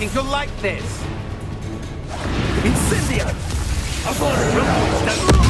think you'll like this. Incendio! I've got a